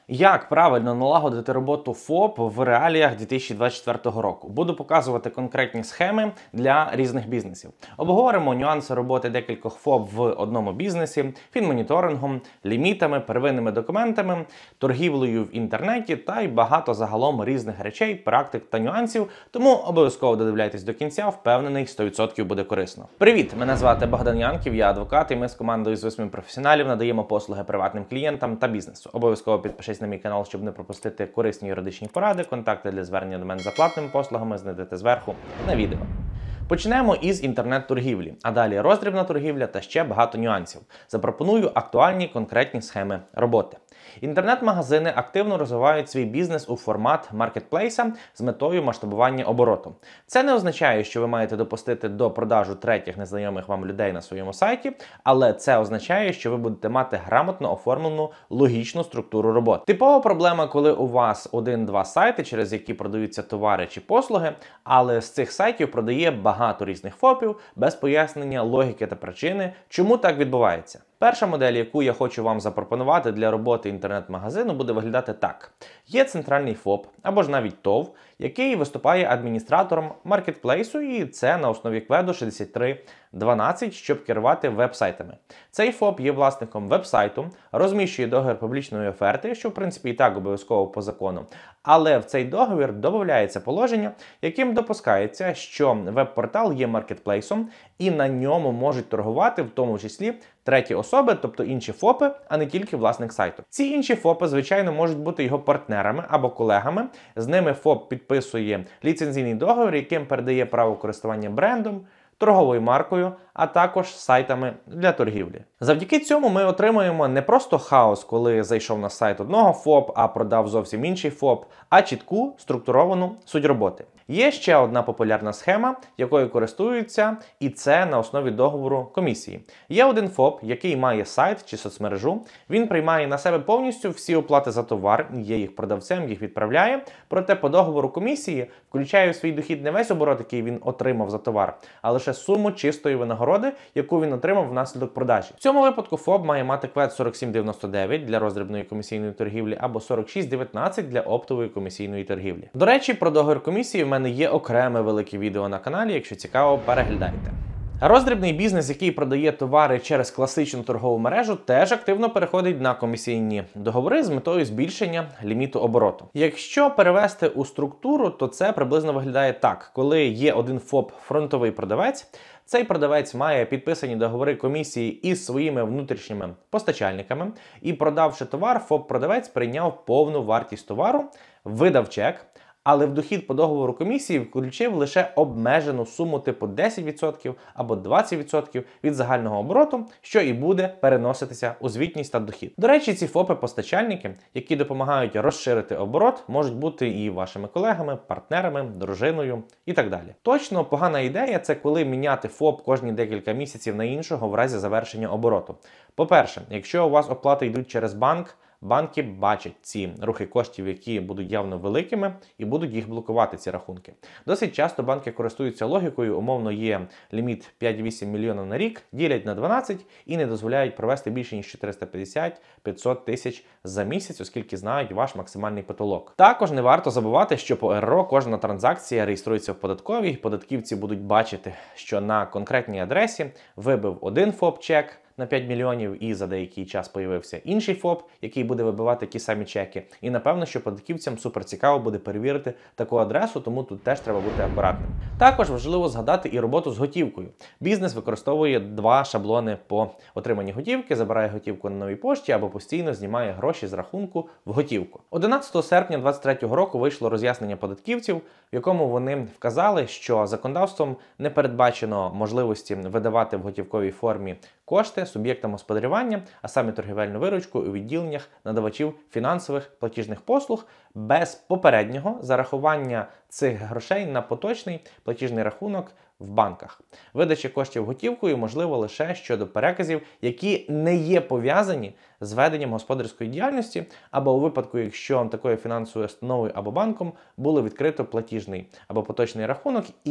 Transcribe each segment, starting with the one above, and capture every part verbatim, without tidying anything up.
Як правильно налагодити роботу ФОП в реаліях дві тисячі двадцять четвертого року? Буду показувати конкретні схеми для різних бізнесів. Обговоримо нюанси роботи декількох ФОП в одному бізнесі, фінмоніторингом, лімітами, первинними документами, торгівлею в інтернеті та й багато загалом різних речей, практик та нюансів. Тому обов'язково додивляйтесь до кінця, впевнений, сто відсотків буде корисно. Привіт! Мене звати Богдан Янків, я адвокат, і ми з командою з восьми професіоналів надаємо послуги приватним клієнтам та бізнесу. Обов'язково підпишись на мій канал, щоб не пропустити корисні юридичні поради. Контакти для звернення до мене за платними послугами знайдете зверху на відео. Почнемо із інтернет-торгівлі, а далі роздрібна торгівля та ще багато нюансів. Запропоную актуальні конкретні схеми роботи. Інтернет-магазини активно розвивають свій бізнес у формат маркетплейса з метою масштабування обороту. Це не означає, що ви маєте допустити до продажу третіх незнайомих вам людей на своєму сайті, але це означає, що ви будете мати грамотно оформлену логічну структуру роботи. Типова проблема, коли у вас один-два сайти, через які продаються товари чи послуги, але з цих сайтів продає багато різних ФОПів без пояснення логіки та причини, чому так відбувається. Перша модель, яку я хочу вам запропонувати для роботи інтернет-магазину, буде виглядати так. Є центральний ФОП, або ж навіть ТОВ, який виступає адміністратором маркетплейсу, і це на основі кведу шістдесят три дванадцять, щоб керувати веб-сайтами. Цей ФОП є власником веб-сайту, розміщує договір публічної оферти, що в принципі і так обов'язково по закону, але в цей договір додається положення, яким допускається, що веб-портал є маркетплейсом і на ньому можуть торгувати в тому числі треті особи, тобто інші ФОПи, а не тільки власник сайту. Ці інші ФОПи, звичайно, можуть бути його партнерами або колегами. З ними ФОП підписує ліцензійний договір, яким передає право користування брендом, торговою маркою, а також сайтами для торгівлі. Завдяки цьому ми отримуємо не просто хаос, коли зайшов на сайт одного ФОП, а продав зовсім інший ФОП, а чітку, структуровану суть роботи. Є ще одна популярна схема, якою користуються, і це на основі договору комісії. Є один ФОП, який має сайт чи соцмережу, він приймає на себе повністю всі оплати за товар, є їх продавцем, їх відправляє, проте по договору комісії включає в свій дохід не весь оборот, який він отримав за товар, а лише суму чистої винагороди, яку він отримав внаслідок продажі. В цьому випадку ФОП має мати квед сорок сім дев'яносто дев'ять для роздрібної комісійної торгівлі або сорок шість дев'ятнадцять для оптової комісійної торгівлі. До речі, про договір комісії в мене є окреме велике відео на каналі, якщо цікаво, переглядайте. Роздрібний бізнес, який продає товари через класичну торгову мережу, теж активно переходить на комісійні договори з метою збільшення ліміту обороту. Якщо перевести у структуру, то це приблизно виглядає так. Коли є один ФОП фронтовий продавець, цей продавець має підписані договори комісії із своїми внутрішніми постачальниками і, продавши товар, ФОП-продавець прийняв повну вартість товару, видав чек, але в дохід по договору комісії включив лише обмежену суму типу десять відсотків або двадцять відсотків від загального обороту, що і буде переноситися у звітність та дохід. До речі, ці ФОПи-постачальники, які допомагають розширити оборот, можуть бути і вашими колегами, партнерами, дружиною і так далі. Точно погана ідея – це коли міняти ФОП кожні декілька місяців на іншого в разі завершення обороту. По-перше, якщо у вас оплати йдуть через банк, банки бачать ці рухи коштів, які будуть явно великими, і будуть їх блокувати, ці рахунки. Досить часто банки користуються логікою, умовно є ліміт п'ять-вісім мільйонів на рік, ділять на дванадцять і не дозволяють провести більше ніж чотириста п'ятдесят - п'ятсот тисяч за місяць, оскільки знають ваш максимальний потолок. Також не варто забувати, що по ер о кожна транзакція реєструється в податковій, і податківці будуть бачити, що на конкретній адресі вибив один ФОП чек на п'ять мільйонів і за деякий час появився інший ФОП, який буде вибивати ті самі чеки. І напевно, що податківцям супер цікаво буде перевірити таку адресу, тому тут теж треба бути акуратним. Також важливо згадати і роботу з готівкою. Бізнес використовує два шаблони по отриманні готівки, забирає готівку на новій пошті або постійно знімає гроші з рахунку в готівку. одинадцятого серпня двадцять третього року вийшло роз'яснення податківців, в якому вони вказали, що законодавством не передбачено можливості видавати в готівковій формі кошти суб'єктам господарювання, а саме торгівельну виручку у відділеннях надавачів фінансових платіжних послуг без попереднього зарахування цих грошей на поточний платіжний рахунок в банках. Видача коштів готівкою можливо лише щодо переказів, які не є пов'язані з веденням господарської діяльності, або у випадку, якщо такою фінансовою установою або банком було відкрито платіжний або поточний рахунок, і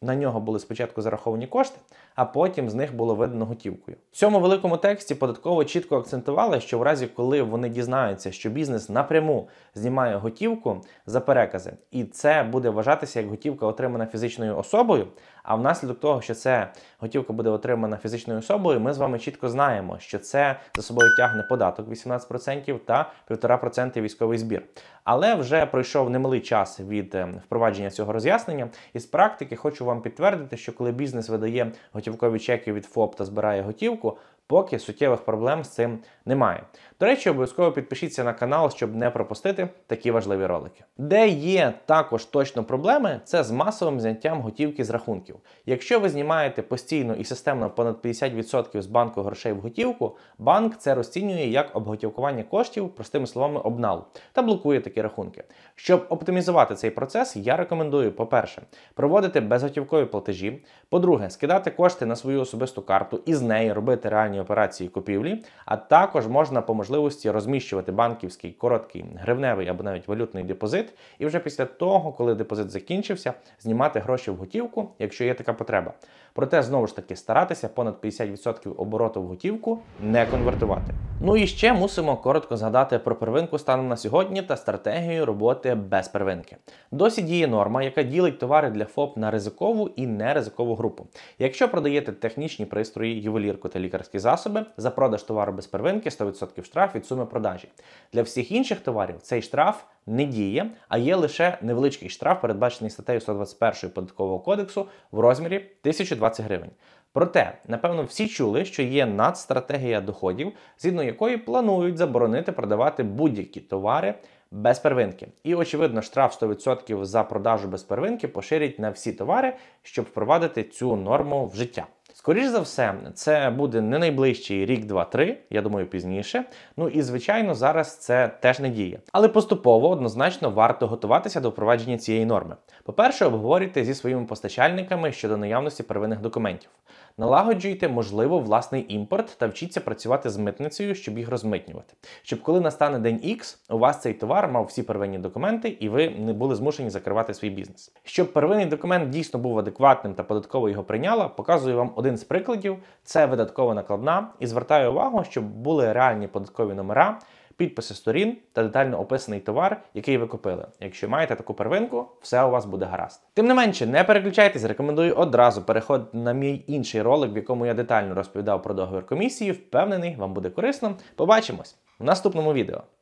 на нього були спочатку зараховані кошти, а потім з них було видано готівкою. В цьому великому тексті податково чітко акцентували, що в разі, коли вони дізнаються, що бізнес напряму знімає готівку за перекази, і це буде вважатися як готівка, отримана фізичною особою, а внаслідок того, що ця готівка буде отримана фізичною особою, ми з вами чітко знаємо, що це за собою тягне податок вісімнадцять відсотків та півтора відсотка військовий збір. Але вже пройшов немалий час від впровадження цього роз'яснення, і з практики хочу вам підтвердити, що коли бізнес видає готівкові чеки від ФОП та збирає готівку, поки суттєвих проблем з цим немає. До речі, обов'язково підпишіться на канал, щоб не пропустити такі важливі ролики. Де є також точно проблеми, це з масовим зняттям готівки з рахунків. Якщо ви знімаєте постійно і системно понад п'ятдесят відсотків з банку грошей в готівку, банк це розцінює як обготівкування коштів, простими словами, обналу, та блокує такі рахунки. Щоб оптимізувати цей процес, я рекомендую, по-перше, проводити безготівкові платежі, по-друге, скидати кошти на свою особисту карту і з неї робити реальні операції купівлі, а також можна по можливості розміщувати банківський короткий гривневий або навіть валютний депозит, і вже після того, коли депозит закінчився, знімати гроші в готівку, якщо є така потреба. Проте, знову ж таки, старатися понад п'ятдесят відсотків обороту в готівку не конвертувати. Ну і ще мусимо коротко згадати про первинку станом на сьогодні та стратегію роботи без первинки. Досі діє норма, яка ділить товари для ФОП на ризикову і неризикову групу. Якщо продаєте технічні пристрої, ювелірку та лікарські засоби, за продаж товару без первинки сто відсотків штраф від суми продажі. Для всіх інших товарів цей штраф не діє, а є лише невеличкий штраф, передбачений статтею сто двадцять першою Податкового кодексу в розмірі тисяча двадцять гривень. Проте, напевно, всі чули, що є надстратегія доходів, згідно якої планують заборонити продавати будь-які товари без первинки. І, очевидно, штраф сто відсотків за продажу без первинки поширять на всі товари, щоб впровадити цю норму в життя. Скоріш за все, це буде не найближчий рік, два, три, я думаю, пізніше. Ну і, звичайно, зараз це теж не діє. Але поступово, однозначно, варто готуватися до впровадження цієї норми. По-перше, обговорюйте зі своїми постачальниками щодо наявності первинних документів. Налагоджуйте, можливо, власний імпорт та вчіться працювати з митницею, щоб їх розмитнювати. Щоб коли настане день Ікс, у вас цей товар мав всі первинні документи і ви не були змушені закривати свій бізнес. Щоб первинний документ дійсно був адекватним та податково його прийняла, показую вам один з прикладів. Це видаткова накладна і звертаю увагу, щоб були реальні податкові номера, підписи сторін та детально описаний товар, який ви купили. Якщо маєте таку первинку, все у вас буде гаразд. Тим не менше, не переключайтесь, рекомендую одразу переходити на мій інший ролик, в якому я детально розповідав про договір комісії. Впевнений, вам буде корисно. Побачимось в наступному відео.